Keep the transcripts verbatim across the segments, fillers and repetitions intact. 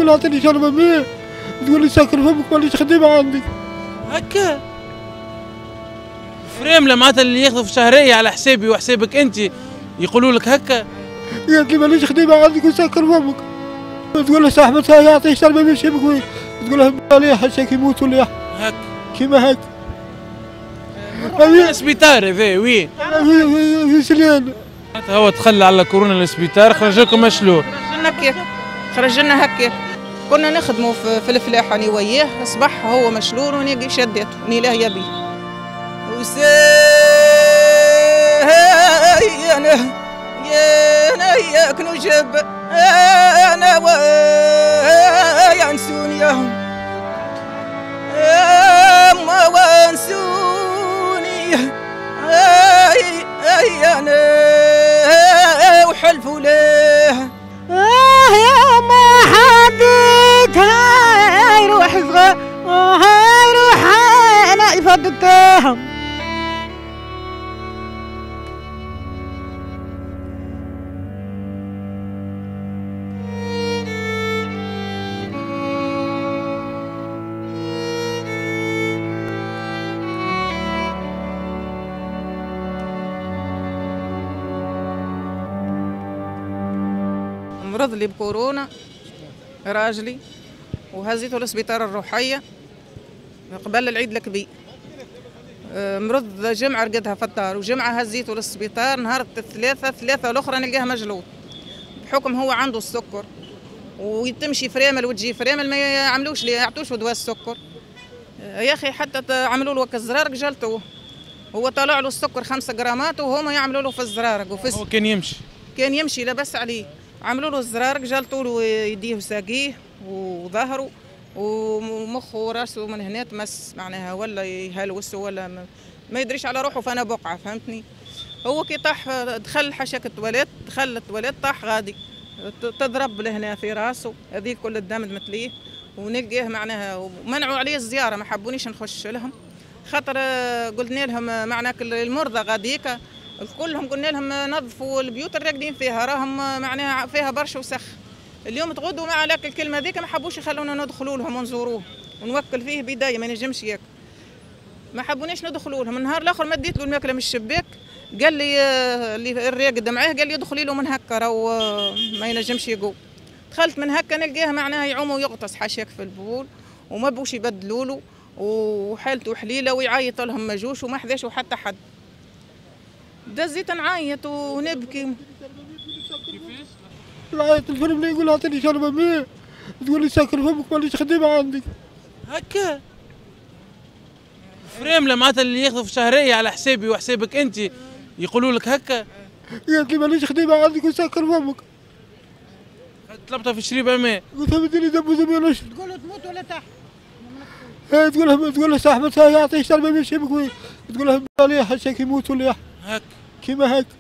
تقول اعطيني شربة ماء، تقول لي سكر فمك ماليش خدمة عندك. هكا فريملة معناتها اللي ياخذوا في شهرية على حسابي وحسابك أنت يقولوا لك هكا؟ قالت لي ماليش خدمة عندك وسكر فمك. تقول له صاحبتها يعطيه شربة ماء شبك وين؟ تقول له عليه حشاك يموت ولا هكا كيما هكا. السبيطار هذا وين؟ في في سليان. هو تخلى على كورونا السبيطار خرج لكم مشلول. خرج لنا هكاك، خرج لنا هكاك. كنا نخدموا في, في الفلاحة أنا وياه، أصبح هو مشلول وني شدته وني لا يبي. وساي أنا يا أنا ياك نجب أنا ويا نسوني ما وانسوني أي أي أنا وحلفوا له آه يا ما حدك هاي روح صغار هاي روح أنا يفضتهم. مرض لي بكورونا راجلي وهزيته للسبيطار الروحية قبل العيد الكبير. مرض جمعة رقدها في الدار وجمعة هزيته للسبيطار نهار الثلاثة ثلاثة الأخرى نلقاه مجلوط بحكم هو عنده السكر وتمشي فريمل وتجي فريمل ما يعملوش لي يعطوش دواء السكر. يا أخي حتى عملوا له وك الزرارق جلتوه، هو طلع له السكر خمسة جرامات وهما يعملوا له في الزرارق. وفي هو كان يمشي كان يمشي لبس عليه، عملوا له الزرارق جلطوا له يديه وساقيه وظهره ومخه وراسه من هنا تمس معناها ولا يهلوس ولا ما, ما يدريش على روحه. فانا بقعه فهمتني. هو كي طاح دخل حشاك التواليت، دخل التواليت طاح غادي تضرب لهنا في راسه هذيك كل الدم تمتليه ونلقيه معناها. ومنعوا عليه الزياره ما حبونيش نخش لهم خاطر قلنا لهم معناها المرضى غاديك كلهم قلنا لهم نظفوا البيوت الراقدين فيها راهم معناها فيها برشا وسخ. اليوم تغدوا مع لك الكلمه ذيك ما حبوش يخلونا ندخلوا لهم ونزوروه ونوكل فيه بدايه ما ينجمش ياكل. ما حبونيش ندخلوا لهم. النهار الاخر مديت له الماكله من الشباك قال لي اللي الراقد معاه قال لي ادخلي له من هكا راهو ما ينجمش يقوم. دخلت من هكا نلقاه معناها يعوم ويغطس حاشاك في البول وما بوش يبدلوا له وحالته حليله ويعيط لهم ما جوش وما حذاش حتى حد. دزيت نعيط ونبكي. نعيط الفرملة يقول اعطيني شربة ماء، تقول لي سكر فمك ماليش خدمة عندك. هكا فريملة معناتها اللي ياخذوا في شهرية على حسابي وحسابك أنت يقولوا لك هكا؟ قالت لي ماليش خدمة عندك وسكر فمك. طلبتها في شريبة ماء. قلت لها بديني دم وزميل وش. تقول له تموت ولا تحت. ايه تقول لها تقول لها صاحبتها يعطيه شربة ماء شبك وين؟ تقول لها عليه حشاك يموت ولا يحيى. هكا كيما هكا.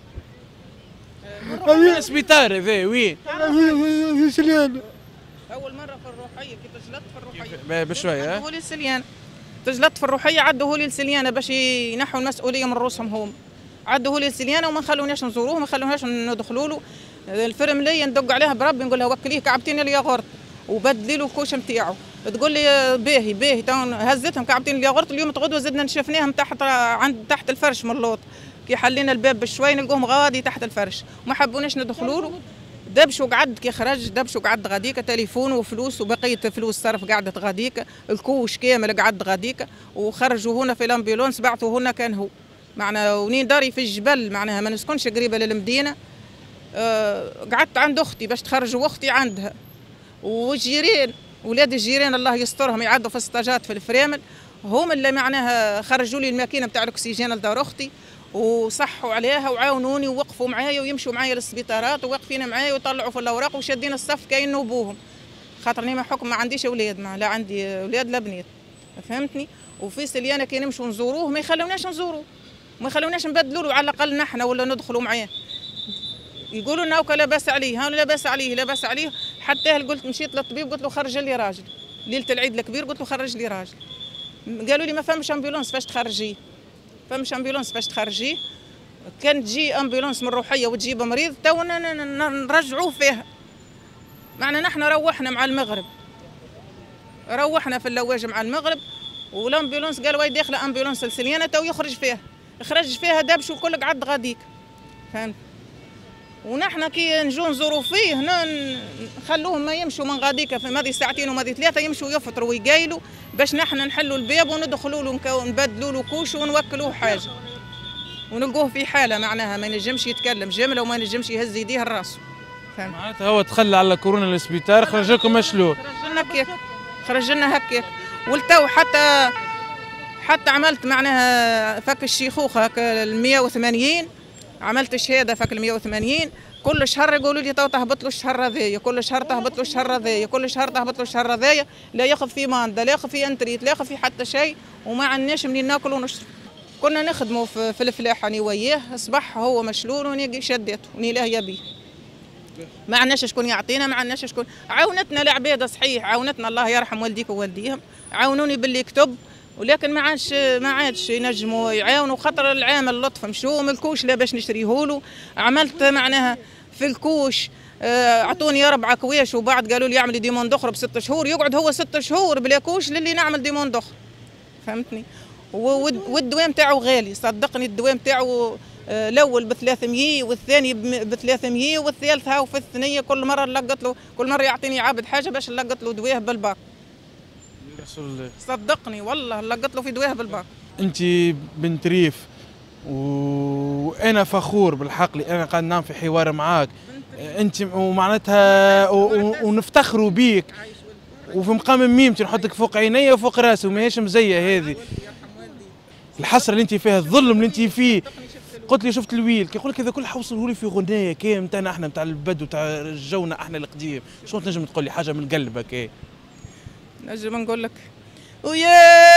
السبيطار هذا وين؟ في في سليان. أول مرة في الروحية كي تجلط في الروحية. بشوية. عدوه لي السليان. تجلط في الروحية عدوه لي السليانة باش ينحوا المسؤولية من رؤوسهم هم. عدوه لي السليانة وما خلوناش نزوروه ما خلوناش ندخلوا له. الفرملية ندق عليها بربي نقول لها وكليه كعبتيني الياغورت وبدلي له الكوش نتاعو. تقول لي باهي باهي هزتهم كعبتين الياغورت. اليوم تغدوا زدنا شفناهم تحت عند تحت الفرش من اللوط كي حلينا الباب بشوي نلقوهم غادي تحت الفرش ما حبوناش ندخلوا له. دبش وقعد كي خرج دبش وقعد غاديك تليفون وفلوس وبقيه فلوس صرف قعدت غاديك الكوش كامل قعد غاديك وخرجوا هنا في الامبيلونس بعثوا هنا كان هو معنا ونين داري في الجبل معناها ما نسكنش قريبه للمدينه. أه قعدت عند اختي باش تخرجوا اختي عندها والجيران ولاد الجيران الله يسترهم يعدوا في السطاجات في الفريمل هم اللي معناها خرجوا لي الماكينه نتاع الاكسجين لدار اختي وصحوا عليها وعاونوني ووقفوا معايا ويمشوا معايا للسبيطارات وواقفين معايا ويطلعوا في الاوراق وشادين الصف كاين ابوهم خاطرني ما حكم ما عنديش اولاد ما لا عندي اولاد لا بنات فهمتني. وفي سليانه كي نمشوا نزوروه ما يخلوناش نزوروه ما يخلوناش نبدلوا له على الاقل نحن ولا ندخلوا معاه. يقولوا لنا لا باس عليه ها لا باس عليه لا باس عليه. حتى قلت مشيت للطبيب قلت له خرج لي راجل ليله العيد الكبير قلت له خرج لي راجل. قالوا لي ما فهمش امبيلونس فاش تخرجيه فمش امبيلونس فاش تخرجيه. كان تجي امبيلونس من الروحيه وتجيب مريض تو نرجعوه فيها معنا نحن روحنا مع المغرب، روحنا في اللواجه مع المغرب، والامبيولونس قال واي داخله امبيولونس لسليانه تو يخرج فيها، خرج فيها دبش وكل قعد غاديك، فهمت؟ ونحن كي نجو نزوروا فيه نخلوهم ما يمشوا من غاديك في ماضي ساعتين وماضي ثلاثه، يمشوا يفطروا ويقايلوا باش نحن نحلوا الباب وندخلوا له ونبدلوا له كوش ونوكلوه حاجه، ونلقوه في حاله معناها ما ينجمش يتكلم جمله وما ينجمش يهز يديه لراسه. فهمت؟ معناتها هو تخلى على كورونا للسبيطار، خرج لكم مشلول. خرج لنا هكاك، خرج لنا هكاك، والتو حتى حتى عملت معناها فك الشيخوخه ال مئة وثمانين، عملت شهاده فك ال مئة وثمانين، كل شهر يقولوا لي تو تهبط له الشهر هذايا، كل شهر تهبط له الشهر هذايا، كل شهر تهبط له الشهر هذايا، لا ياخذ في ماندا، لا ياخذ في انتريت، لا ياخذ في حتى شيء، وما عندناش منين ناكل ونشرب. كنا نخدموا في, في الفلاحه انا وياه، اصبح هو مشلول وني شدته وني لاهيه بيه. ما عندناش شكون يعطينا، ما عندناش شكون، عاونتنا العباده صحيح، عاونتنا الله يرحم والديك ووالديهم، عاونوني باللي يكتب، ولكن ما عادش ما عادش ينجموا يعاونوا، خاطر العامل لطف مشو ملكوش لا باش نشريهولو، عملت معناها في الكوش اعطوني اربع كواش وبعد قالوا لي اعملي ديموند اخرى بست شهور، يقعد هو ست شهور بلا كوش للي نعمل ديموند اخرى، فهمتني؟ والدواء نتاعو غالي، صدقني الدواء نتاعو الاول ب ثلاثمية والثاني ب ثلاثمية والثالث هاو في الثنيه، كل مره نلقط له، كل مره يعطيني عابد حاجه باش نلقط له دواه بالباك. صدقني والله لقط له في دواه بالباك. انت بنت ريف وانا فخور بالحق لي انا قاعد نعم في حوار معاك، انت ومعناتها ونفتخروا بيك، وفي مقام ميمتي نحطك فوق عيني وفوق راسي وماهيش مزيه هذه. الحسره اللي انت فيها، الظلم اللي انت فيه، قلت لي شفت الويل كي يقول لك هذا كل حوصله لي في غنايه كي نتاعنا احنا نتاع البدو تاع جونا احنا القديم، شو تنجم تقول لي حاجه من قلبك؟ ايه نجم نقول لك ويا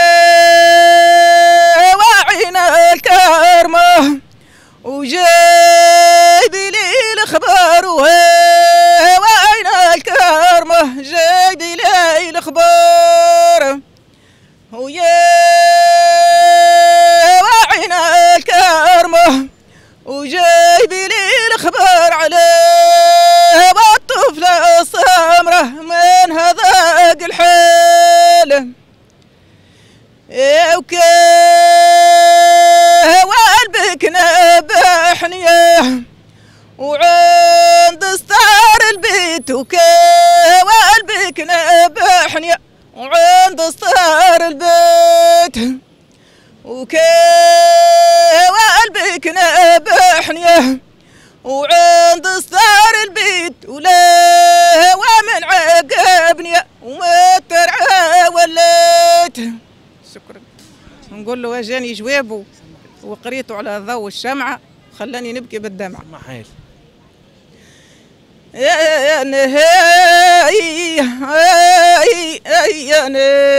وعينا الكرمه وجايبي لي الاخبار، وعينا الكرمه جايبي لي الاخبار، ويا وعينا الكرمه وجايبي لي الاخبار على الطفله السمره من هذاك الحال، وكا والبك نبحني وعند ستار البيت، وكا والبك نبحني وعند ستار البيت، وكا والبك نبحني وعند ستار البيت، ولا ومن عقبني وما ترعى وليت. شكرا. نقول له اجاني جوابه وقريته على ضوء الشمعة خلاني نبكي بالدمع. ما حيل يا نهاي هاي يا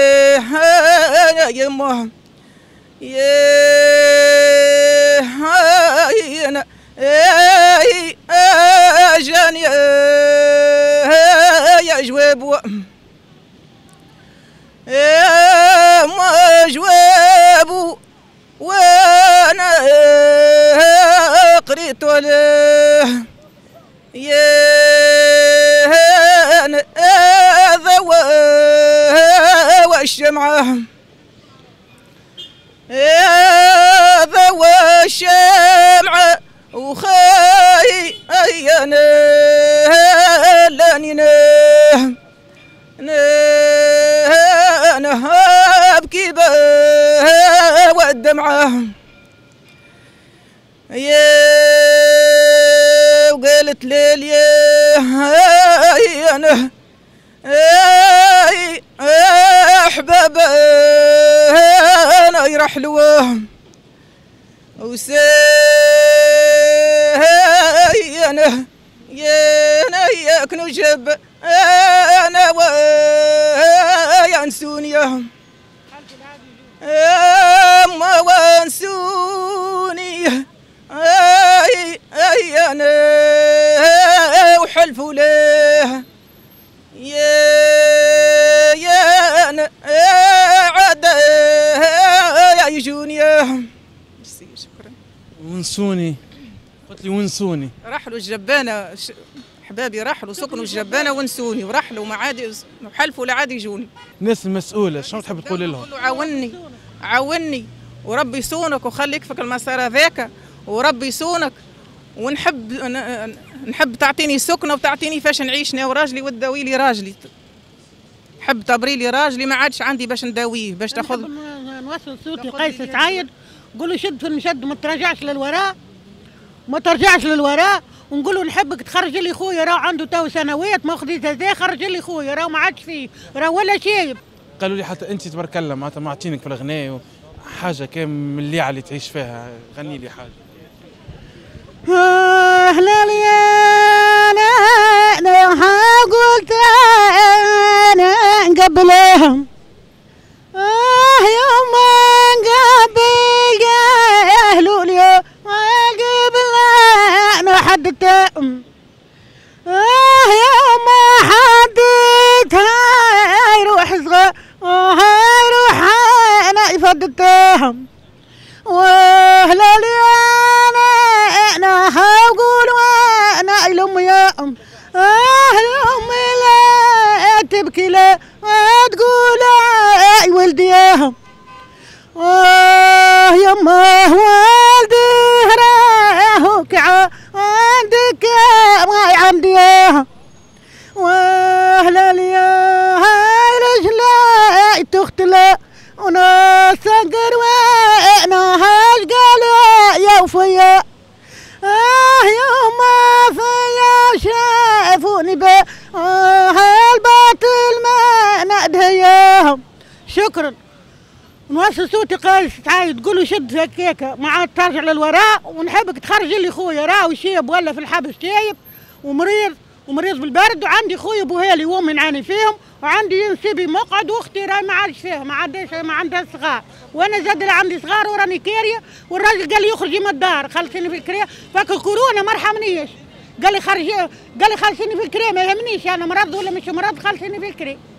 نهاي يما يا هاي انا اي اجاني يا جواب يا ما جواب وانا قريت له يا هذا والشمعة يا ذا والشمعة وخاي ايانا لاني نه نه ابكي والدمعة يا وقالت ليل يا انا اي احباب انا يرحلوه وساينا يا ياك نجب انا وينسوني اما وانسوني اي اي انا وحلفوا له يا يا انا عاد يجوني. شكرا. ونسوني قلت لي ونسوني رحلوا الجبانه حبابي رحلوا سكنوا الجبانه ونسوني ورحلوا ما عاد وحلفوا لا عاد يجوني. الناس المسؤوله شنو تحب تقول لهم؟ عاوني عاوني وربي يصونك وخلي يكفك المسار هذاك وربي يصونك، ونحب نحب تعطيني سكنه وتعطيني فاش نعيش انا وراجلي وتداوي لي راجلي. حب تبري لي راجلي ما عادش عندي باش نداويه باش تاخذ. نوصل صوتي قيس سعيد نقول له شد في المشد ما ترجعش للوراء ما ترجعش للوراء، ونقول له نحبك تخرج لي خويا راه عنده تو سنوات ما خديت هذا، خرج لي خويا راه ما عادش فيه راه ولا شايب. قالوا لي حتى انت تبارك الله معناتها معطينك في الغناء حاجه كان من اللي اللي تعيش فيها، غني لي حاجه. آه هلالي انا انا قلت انا قبلهم اه يوم قبل اهلوا اليوم قبل انا حدتهم اه يوم حدتها يروح صغار اه يروح انا يفدتهم وهلالي انا انا هقول وانا الام يا ام اه الام لا تبكي لا تقول اي ولدي يا ام اه يما والدي راه كعا عندك ما عندي يا ام واهلا يا رجلا تختلا وناس سكر وانا هاش قال يا وفيا اه يوم فيا شافوني با اه الباطل ما نادهياهم. شكرا. نوصل صوتي قيس سعيد تقولوا شد هكاكا ما عاد ترجع للوراء، ونحبك تخرج لي خويا راهو شيب ولا في الحبس شايب ومريض ومريض بالبرد، وعندي خويا بوهالي وامي نعاني فيهم، وعندي ينسبي مقعد واختي راهي ما عادش فيها ما عندهاش ما عندها صغار، وانا زاد عندي صغار وراني كاريه، والراجل قال لي يخرجي من الدار خلصيني في الكريه، فك الكورونا ما رحمنيش قال لي خرجي قال لي خلصيني في الكريه ما يهمنيش انا مرض ولا مش مرض خلصيني في الكريه.